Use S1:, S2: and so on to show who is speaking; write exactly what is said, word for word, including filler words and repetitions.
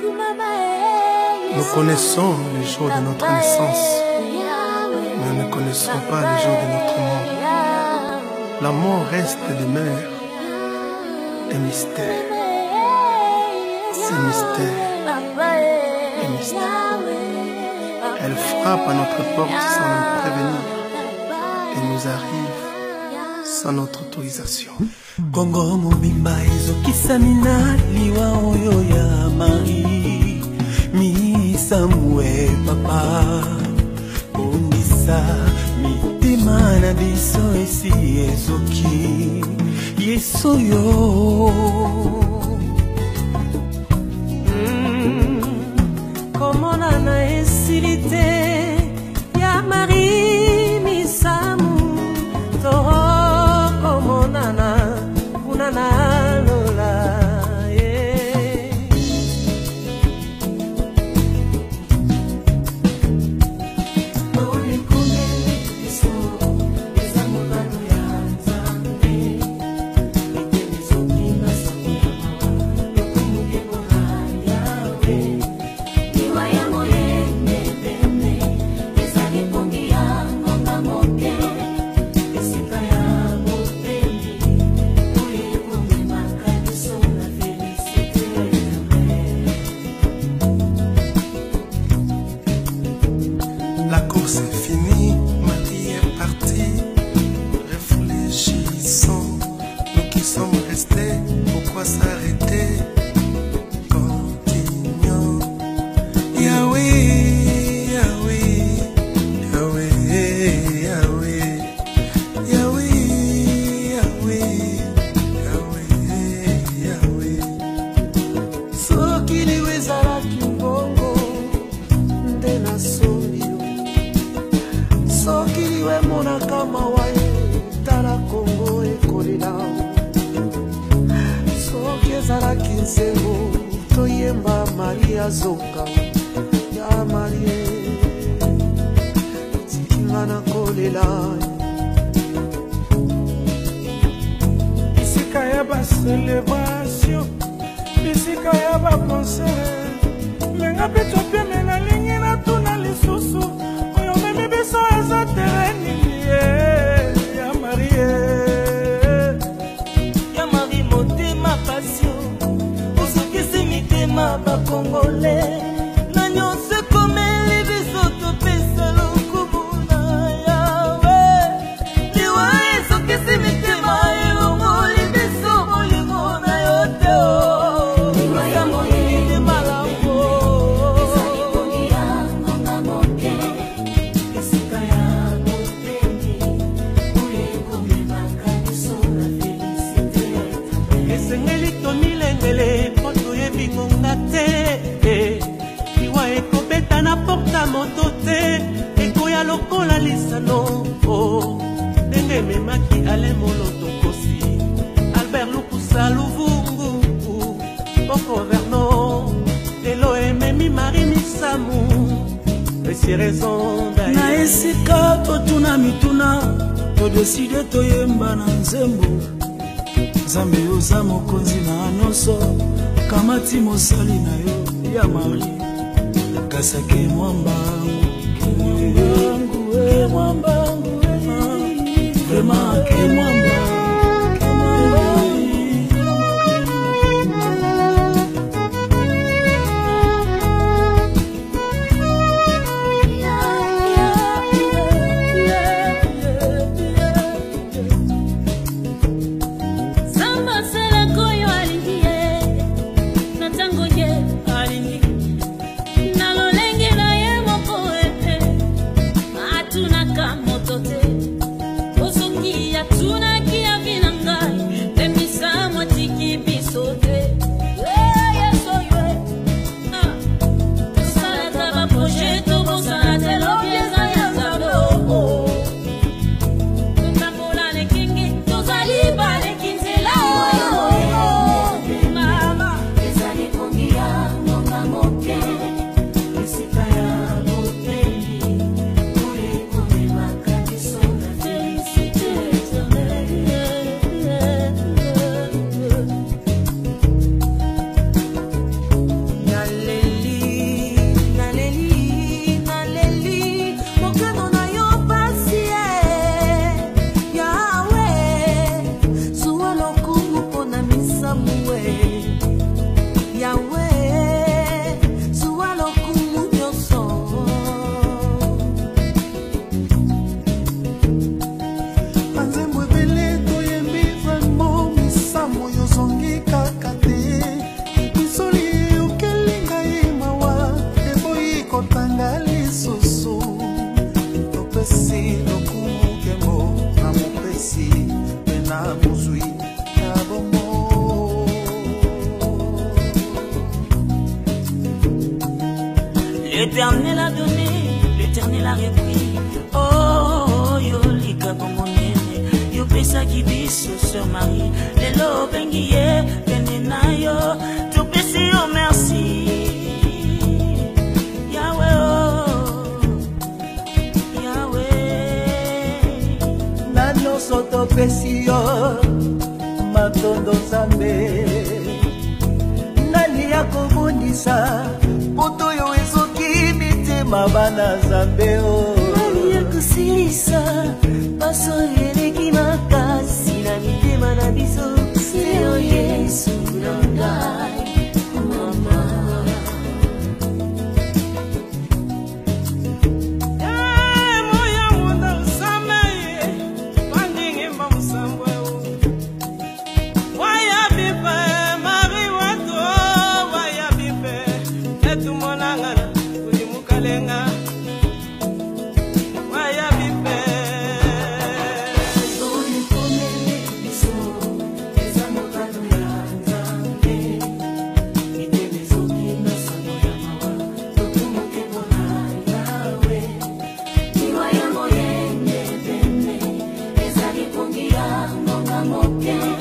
S1: Nous connaissons les jours de notre naissance, mais nous ne connaissons pas les jours de notre mort. La mort reste demeure un mystère. C'est mystère et mystère. Elle frappe à notre porte sans nous prévenir et nous arrive sans notre autorisation.
S2: Kongo mobimba ezokisamina liwa oyo ya Marie mi Samuel papa ondisa mitima na biso esi ezoki Yesu yo mm, komona na esilite ya Marie mi Samu toho komona na na lola yeah. Mori kumeli iso eza mulano ya nzambe ite zokina sakuma lokumuke moranya we iwa ya moyene bene eza lipongi ya ngonga moke esika ya moteni
S1: La course est finie, Marie est partie. Réfléchissons, nous qui sommes restés, pourquoi s'arrêter? Continuons. Yahweh, Yahweh, Yahweh, Yahweh, Yahweh, Yahweh, Yahweh.
S2: So kiliwe zara kimbongo ndena sombi Sokiliwe mona kama wae tala Kongo ekolila Soki ezala kinsengo toyemba Maria zonga ya Marie tikinga na kolela Isika ya ba celebration Isika ya ba concert Menga pecho pe menga lingi na tuna lisusu ya Marie ya Marie motema passion osokisi mitema bakongole na nyonso komeli biso topesa lokumu na yawe liwa esokisi mitema elongoli biso molimo na yo te o liwa molimo malamu Iwa ekobeta na porta moto te ekoya lokola lisano ndenge memaki ale moloto kosi Albert Lukusa Luvungu Boko Vernon lelo ememi Marie Misamu esi raison d'ailleurs na esika totuna mituna todeside toyemba na nzembo Nzambe oza mokonzi na nyonso kamati mosali na yo ya Marie kasake mwambangu mwambangu e mwambangu vraiment ke mwambangu
S3: Tuna L'éternel a donné, l'éternel a repris. Oh, yo lika comme on est, yo pesa qui biso sur Marie. Les lots bengiye, benina yo, tout pesi yo merci. Yahweh, oh, Yahweh.
S4: Nano soto pesi yo, matondo zambe. Nani ya kobundisa, poto yo ezoki mitema bana zambe o.
S5: Nani ya kusilisa, paso eleki makasi na mitema na biso. Seo Yesu na ngai, mama. Yeah.